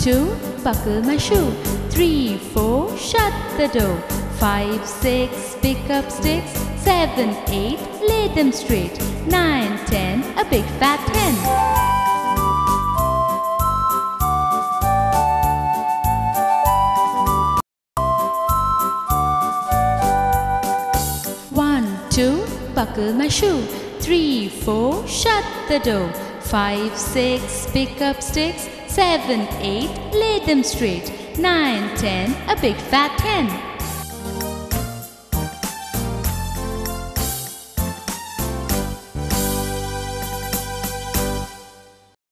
2, buckle my shoe. 3, 4, shut the door. 5, 6, pick up sticks. 7, 8, lay them straight. 9, 10, a big fat hen. 1, 2, buckle my shoe. 3, 4, shut the door. 5, 6, pick up sticks. 7, 8, lay them straight. 9, 10, a big fat hen.